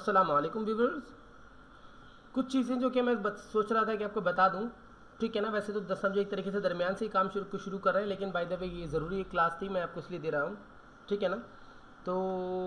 अस्सलाम वालेकुम व्यूअर्स। कुछ चीज़ें जो कि मैं सोच रहा था कि आपको बता दूं, ठीक है ना। वैसे तो 10 समझो एक तरीके से दरमियान से ही काम शुरू कर रहे हैं, लेकिन बाय द वे ये ज़रूरी एक क्लास थी, मैं आपको इसलिए दे रहा हूँ, ठीक है ना। तो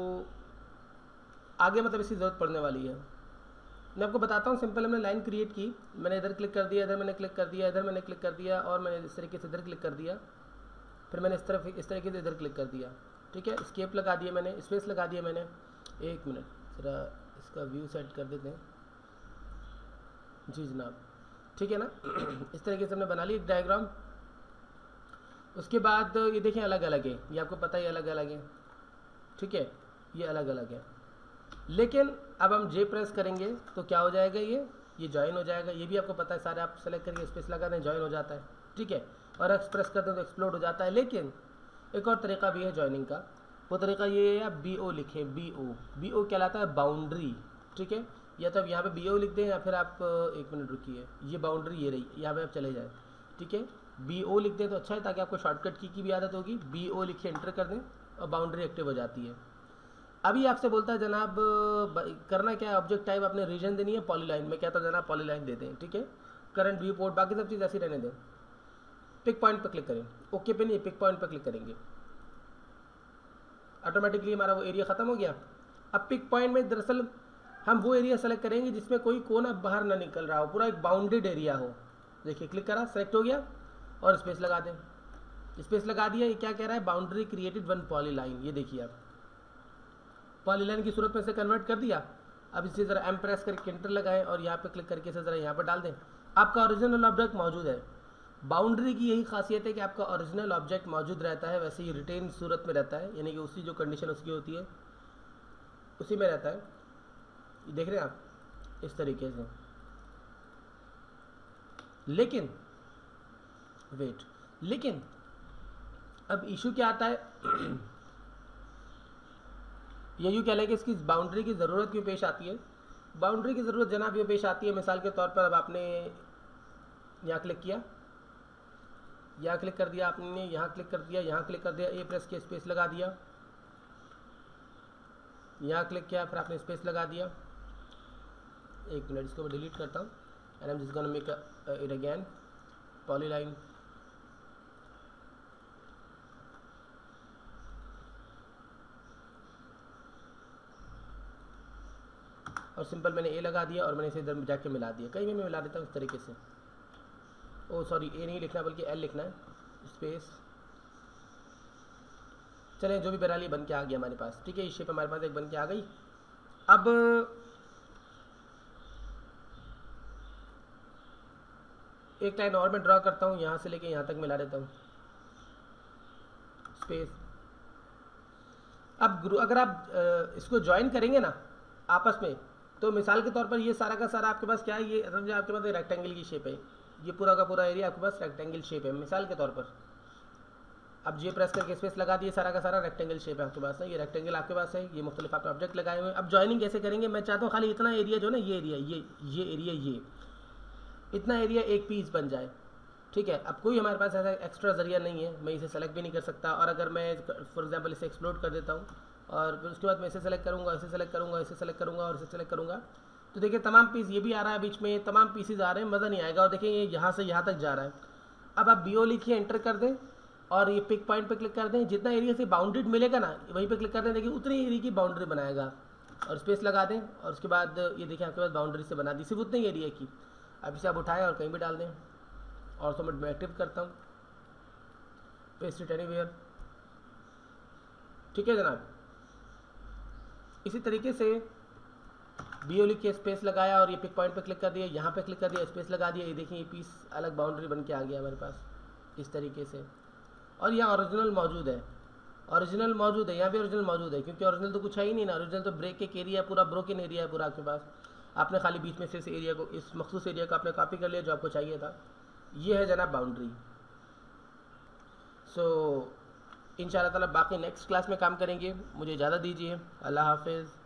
आगे मतलब इसकी ज़रूरत पड़ने वाली है। मैं आपको बताता हूँ। सिंपल हमने लाइन क्रिएट की, मैंने इधर क्लिक कर दिया, इधर मैंने क्लिक कर दिया, इधर मैंने क्लिक कर दिया, और मैंने इस तरीके से इधर क्लिक कर दिया, फिर मैंने इस तरीके से इधर क्लिक कर दिया, ठीक है। स्केप लगा दिया मैंने, स्पेस लगा दिया मैंने। एक मिनट ज़रा इसका व्यू सेट कर देते हैं। जी जनाब, ठीक है ना। इस तरीके से हमने बना ली एक डायग्राम। उसके बाद ये देखें अलग अलग है, ये आपको पता ही अलग अलग है, ठीक है, ये अलग अलग है। लेकिन अब हम जे प्रेस करेंगे तो क्या हो जाएगा, ये ज्वाइन हो जाएगा। ये भी आपको पता है, सारे आप सेलेक्ट करके स्पेस लगा दें, ज्वाइन हो जाता है, ठीक है। और एक्स प्रेस कर दें तो एक्सप्लोड हो जाता है। लेकिन एक और तरीका भी है ज्वाइनिंग का, वो तरीका ये है, आप BO लिखें। BO कहलाता है बाउंड्री, ठीक है। या तो आप यहाँ पे BO लिख दें, या फिर आप एक मिनट रुकिए, ये बाउंड्री ये रही, यहाँ पे आप चले जाएँ, ठीक है। BO लिख दें तो अच्छा है, ताकि आपको शॉर्टकट की भी आदत होगी। BO लिखे, एंटर कर दें और बाउंड्री एक्टिव हो जाती है। अभी आपसे बोलता है जनाब करना क्या है, ऑब्जेक्ट टाइप आपने रीजन देनी है पॉलीलाइन। मैं कहता हूँ जनाब पॉलीलाइन दे दें, ठीक है। करंट व्यू पोर्ट, बाकी सब चीज़ ऐसी रहने दें। पिक पॉइंट पर क्लिक करें, ओके पे नहीं, पिक पॉइंट पर क्लिक करेंगे, ऑटोमेटिकली हमारा वो एरिया ख़त्म हो गया। अब पिक पॉइंट में दरअसल हम वो एरिया सेलेक्ट करेंगे जिसमें कोई कोना बाहर ना निकल रहा हो, पूरा एक बाउंडेड एरिया हो। देखिए क्लिक करा, सेलेक्ट हो गया, और स्पेस लगा दें। स्पेस लगा दिया। ये क्या कह रहा है, बाउंड्री क्रिएटेड वन पॉलीलाइन। ये देखिए आप पॉलीलाइन की सूरत में से कन्वर्ट कर दिया। अब इसे ज़रा एम प्रेस करके एंटर लगाएं, और यहाँ पे क्लिक करके इसे ज़रा यहाँ पर डाल दें। आपका ओरिजिनल ऑब्जेक्ट मौजूद है। बाउंड्री की यही खासियत है कि आपका ओरिजिनल ऑब्जेक्ट मौजूद रहता है, वैसे ही रिटेन सूरत में रहता है, यानी कि उसी जो कंडीशन उसकी होती है उसी में रहता है। ये देख रहे हैं आप, इस तरीके से। लेकिन वेट, लेकिन अब इशू क्या आता है, ये यूँ कह लें कि इसकी बाउंड्री की ज़रूरत क्यों पेश आती है। बाउंड्री की ज़रूरत जनाब ये पेश आती है, मिसाल के तौर पर अब आपने यहाँ क्लिक किया, यहाँ क्लिक कर दिया आपने, यहाँ क्लिक कर दिया, यहाँ क्लिक कर दिया, ए प्रेस के स्पेस लगा दिया, यहाँ क्लिक किया, फिर आपने स्पेस लगा दिया। एक मिनट, इसको मैं डिलीट करता हूँ, and I am just gonna make it again polyline. और सिंपल मैंने ए लगा दिया, और मैंने इसे इधर जाके मिला दिया। कहीं भी मैं मिला देता हूँ इस तरीके से। ओ सॉरी, ए नहीं लिखना बल्कि एल लिखना है, स्पेस। चलें, जो भी बहरहाल बन के आ गया हमारे पास, ठीक है। ये शेप हमारे पास एक बन के आ गई। अब एक लाइन और मैं ड्रॉ करता हूँ, यहाँ से लेके यहाँ तक मिला देता हूँ, स्पेस। अब अगर आप इसको ज्वाइन करेंगे ना आपस में, तो मिसाल के तौर पर ये सारा का सारा आपके पास क्या है, ये समझे आपके पास रेक्टेंगल की शेप है। ये पूरा का पूरा एरिया आपके पास रेक्टेंगल शेप है, मिसाल के तौर पर। अब जे प्रेस करके स्पेस लगा दिए, सारा का सारा रेक्टेंगल शेप है आपके पास है। ये रेक्टेंगल आपके पास है, ये मुख्तलिफ आपने ऑब्जेक्ट लगाए हुए हैं। अब ज्वाइनिंग कैसे करेंगे, मैं चाहता हूँ खाली इतना एरिया जो ना, ये एरिया, ये एरिया, ये इतना एरिया एक पीस बन जाए, ठीक है। अब कोई हमारे पास ऐसा एक्स्ट्रा जरिया नहीं है, मैं इसे सेलेक्ट भी नहीं कर सकता। और अगर मैं फॉर एग्जांपल इसे एक्सप्लोड कर देता हूँ, और फिर उसके बाद मैं इसे सेलेक्ट करूँगा, इसे सेलेक्ट करूँगा, इसे सेलेक्ट करूँगा, और इसे सेलेक्ट करूँगा, तो देखिए तमाम पीस ये भी आ रहा है बीच में, तमाम पीसेज आ रहे हैं, मज़ा नहीं आएगा। और देखिए ये यहाँ से यहाँ तक जा रहा है। अब आप BO लिखिए, एंटर कर दें, और ये पिक पॉइंट पे क्लिक कर दें। जितना एरिया से बाउंडेड मिलेगा ना, वहीं पे क्लिक कर दें, देखिए उतनी एरिया की बाउंड्री बनाएगा, और स्पेस लगा दें। और उसके बाद ये देखिए आपके पास बाउंड्री से बना दी, सिर्फ उतने ही एरिया की। अब इसे आप उठाएं और कहीं भी डाल दें, और तो मैं एक्टिव करता हूँ, पेस्ट इट एनीवेयर, ठीक है जनाब। इसी तरीके से BO लिख के स्पेस लगाया, और ये पिक पॉइंट पे क्लिक कर दिया, यहाँ पे क्लिक कर दिया, स्पेस लगा दिया। ये देखिए ये पीस अलग बाउंड्री बन के आ गया हमारे पास इस तरीके से। और यहाँ ओरिजिनल मौजूद है, ओरिजिनल मौजूद है, यहाँ भी ओरिजिनल मौजूद है, क्योंकि ओरिजिनल तो कुछ है ही नहीं ना। ओरिजिनल तो ब्रेक एक एरिया है, पूरा ब्रोकन एरिया है पूरा आपके पास। आपने खाली बीच में से इस एरिया को, इस मखसूस एरिया को आपने कॉपी कर लिया जो आपको चाहिए था। ये है जनाब बाउंड्री। सो इंशाअल्लाह ताला बाकी नेक्स्ट क्लास में काम करेंगे। मुझे इजाज़त दीजिए, अल्लाह हाफिज़।